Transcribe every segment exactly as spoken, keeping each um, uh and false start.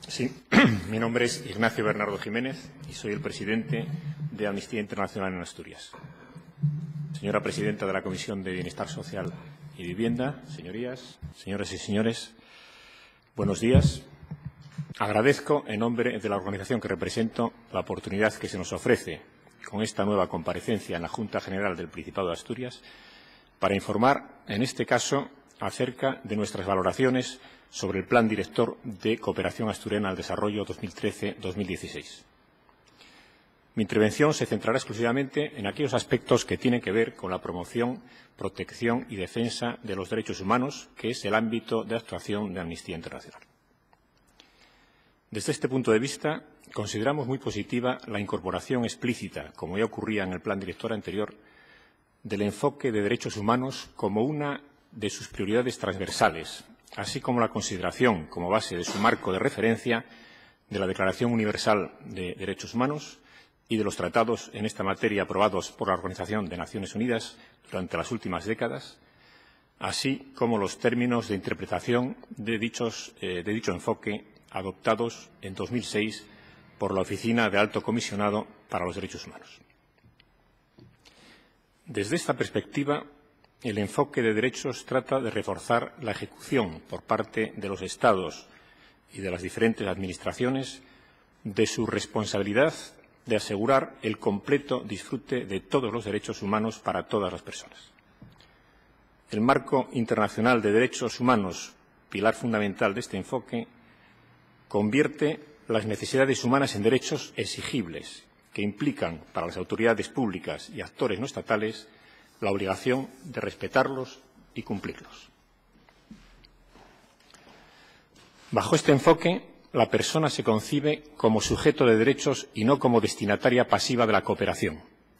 Sí, mi nombre es Ignacio Bernardo Jiménez y soy el presidente de Amnistía Internacional en Asturias. Señora presidenta de la Comisión de Bienestar Social y Vivienda, señorías, señoras y señores, buenos días. Agradezco, en nombre de la organización que represento, la oportunidad que se nos ofrece con esta nueva comparecencia en la Junta General del Principado de Asturias para informar, en este caso, acerca de nuestras valoraciones sobre el Plan Director de Cooperación Asturiana al Desarrollo dos mil trece dos mil dieciséis. Mi intervención se centrará exclusivamente en aquellos aspectos que tienen que ver con la promoción, protección y defensa de los derechos humanos, que es el ámbito de actuación de Amnistía Internacional. Desde este punto de vista, consideramos muy positiva la incorporación explícita, como ya ocurría en el Plan Director anterior, del enfoque de derechos humanos como una de sus prioridades transversales, así como la consideración, como base de su marco de referencia, de la Declaración Universal de Derechos Humanos y de los tratados en esta materia aprobados por la Organización de Naciones Unidas durante las últimas décadas, así como los términos de interpretación de, dichos, eh, de dicho enfoque adoptados en dos mil seis por la Oficina de Alto Comisionado para los Derechos Humanos. Desde esta perspectiva, el enfoque de derechos trata de reforzar la ejecución por parte de los Estados y de las diferentes administraciones de su responsabilidad de asegurar el completo disfrute de todos los derechos humanos para todas las personas. El marco internacional de derechos humanos, pilar fundamental de este enfoque, convierte las necesidades humanas en derechos exigibles que implican para las autoridades públicas y actores no estatales la obligación de respetarlos y cumplirlos. Bajo este enfoque, la persona se concibe como sujeto de derechos y no como destinataria pasiva de la cooperación.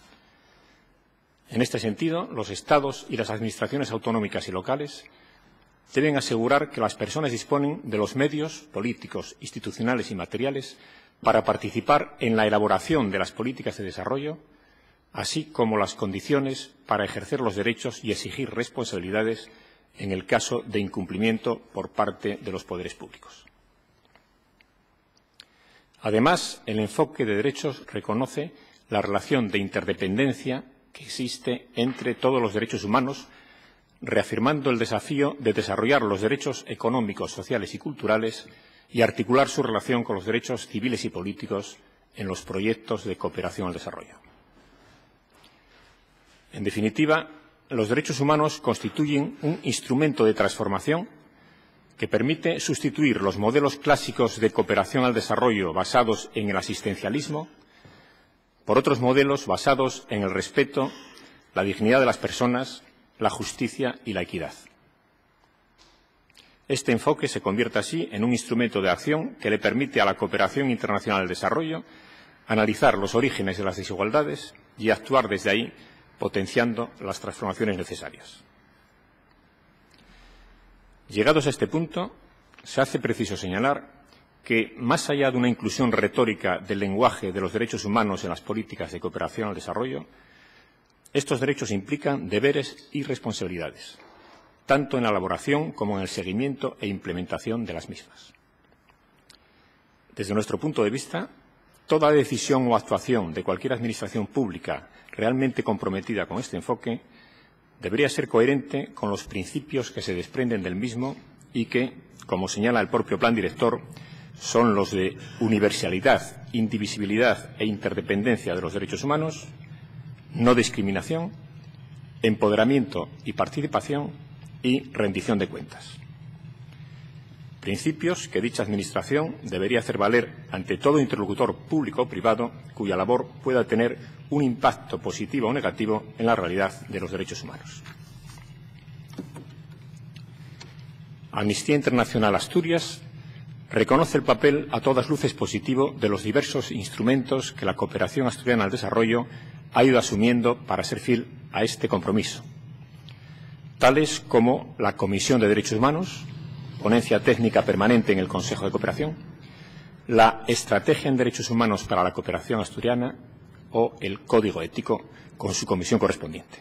En este sentido, los Estados y las administraciones autonómicas y locales deben asegurar que las personas disponen de los medios políticos, institucionales y materiales para participar en la elaboración de las políticas de desarrollo, así como las condiciones para ejercer los derechos y exigir responsabilidades en el caso de incumplimiento por parte de los poderes públicos. Además, el enfoque de derechos reconoce la relación de interdependencia que existe entre todos los derechos humanos, reafirmando el desafío de desarrollar los derechos económicos, sociales y culturales y articular su relación con los derechos civiles y políticos en los proyectos de cooperación al desarrollo. En definitiva, los derechos humanos constituyen un instrumento de transformación que permite sustituir los modelos clásicos de cooperación al desarrollo basados en el asistencialismo por otros modelos basados en el respeto, la dignidad de las personas, la justicia y la equidad. Este enfoque se convierte así en un instrumento de acción que le permite a la cooperación internacional al desarrollo analizar los orígenes de las desigualdades y actuar desde ahí, potenciando las transformaciones necesarias. Llegados a este punto, se hace preciso señalar que, más allá de una inclusión retórica del lenguaje de los derechos humanos en las políticas de cooperación al desarrollo, estos derechos implican deberes y responsabilidades, tanto en la elaboración como en el seguimiento e implementación de las mismas. Desde nuestro punto de vista, toda decisión o actuación de cualquier administración pública realmente comprometida con este enfoque debería ser coherente con los principios que se desprenden del mismo y que, como señala el propio Plan Director, son los de universalidad, indivisibilidad e interdependencia de los derechos humanos, no discriminación, empoderamiento y participación y rendición de cuentas. Principios que dicha Administración debería hacer valer ante todo interlocutor público o privado cuya labor pueda tener un impacto positivo o negativo en la realidad de los derechos humanos. Amnistía Internacional Asturias reconoce el papel a todas luces positivo de los diversos instrumentos que la cooperación asturiana al desarrollo ha ido asumiendo para ser fiel a este compromiso, tales como la Comisión de Derechos Humanos, ponencia técnica permanente en el Consejo de Cooperación, la Estrategia en Derechos Humanos para la Cooperación Asturiana o el Código Ético con su comisión correspondiente.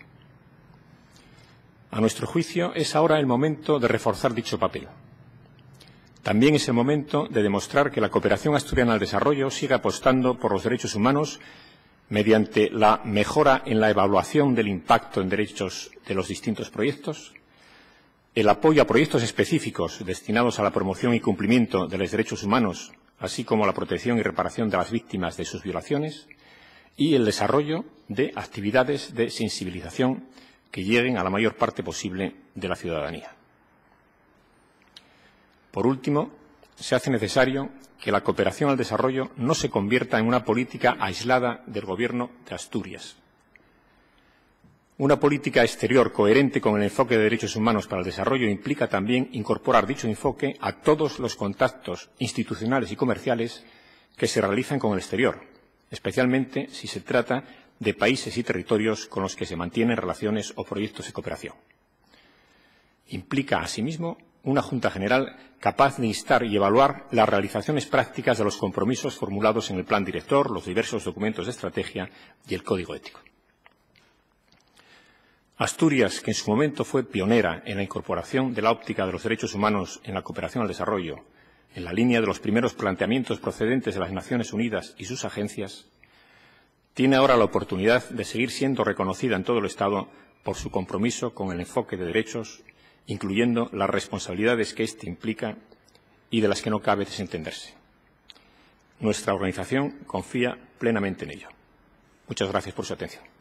A nuestro juicio, es ahora el momento de reforzar dicho papel. También es el momento de demostrar que la cooperación asturiana al desarrollo sigue apostando por los derechos humanos mediante la mejora en la evaluación del impacto en derechos de los distintos proyectos, el apoyo a proyectos específicos destinados a la promoción y cumplimiento de los derechos humanos, así como la protección y reparación de las víctimas de sus violaciones, y el desarrollo de actividades de sensibilización que lleguen a la mayor parte posible de la ciudadanía. Por último, se hace necesario que la cooperación al desarrollo no se convierta en una política aislada del Gobierno de Asturias. Una política exterior coherente con el enfoque de derechos humanos para el desarrollo implica también incorporar dicho enfoque a todos los contactos institucionales y comerciales que se realizan con el exterior, especialmente si se trata de países y territorios con los que se mantienen relaciones o proyectos de cooperación. Implica, asimismo, una Junta General capaz de instar y evaluar las realizaciones prácticas de los compromisos formulados en el Plan Director, los diversos documentos de estrategia y el Código Ético. Asturias, que en su momento fue pionera en la incorporación de la óptica de los derechos humanos en la cooperación al desarrollo, en la línea de los primeros planteamientos procedentes de las Naciones Unidas y sus agencias, tiene ahora la oportunidad de seguir siendo reconocida en todo el Estado por su compromiso con el enfoque de derechos, incluyendo las responsabilidades que éste implica y de las que no cabe desentenderse. Nuestra organización confía plenamente en ello. Muchas gracias por su atención.